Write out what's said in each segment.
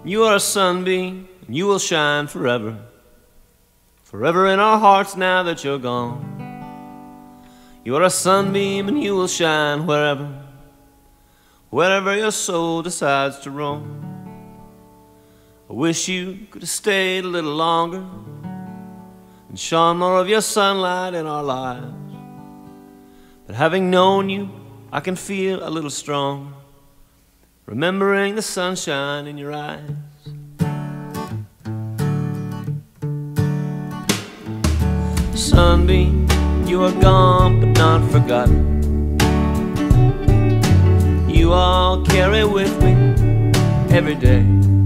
You are a sunbeam, and you will shine forever. Forever in our hearts now that you're gone. You are a sunbeam, and you will shine wherever your soul decides to roam. I wish you could have stayed a little longer and shone more of your sunlight in our lives. But having known you, I can feel a little stronger, remembering the sunshine in your eyes. Sunbeam, you are gone but not forgotten. You I'll carry with me every day.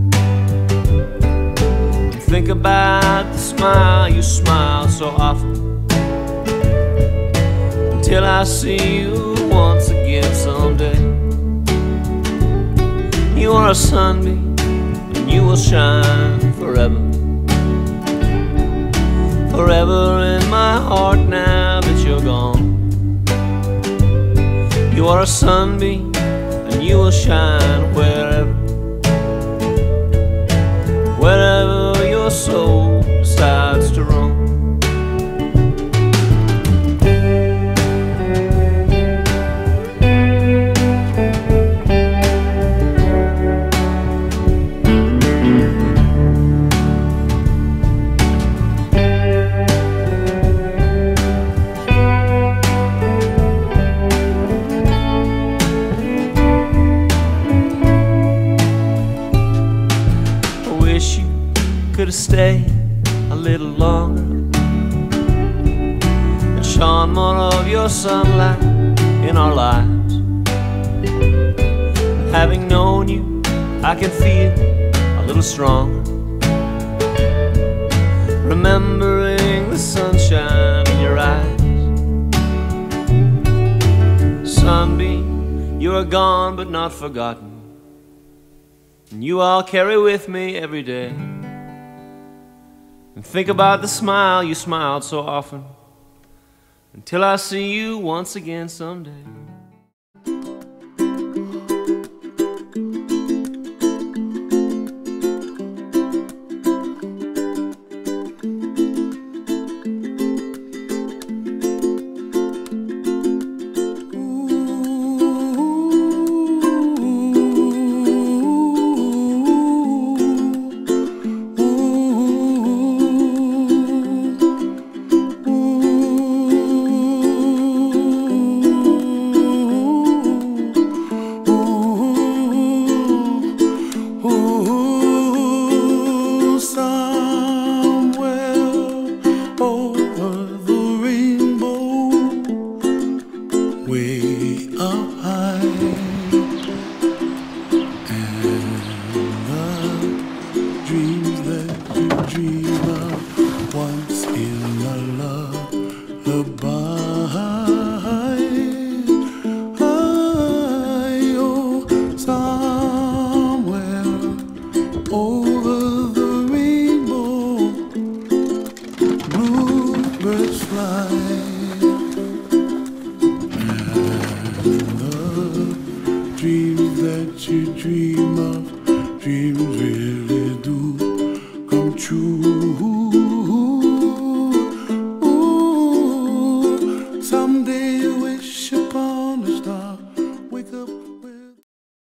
Think about the smile you smile so often, until I see you once again someday. You are a sunbeam, and you will shine forever. Forever in my heart now that you're gone. You are a sunbeam, and you will shine wherever your soul decides to roam. Could have stayed a little longer and shone more of your sunlight in our lives. Having known you, I can feel a little stronger, remembering the sunshine in your eyes. Sunbeam, you are gone but not forgotten, and you I'll carry with me every day. And think about the smile you smiled so often, until I see you once again someday. Dreams that you dream of, dreams really do come true.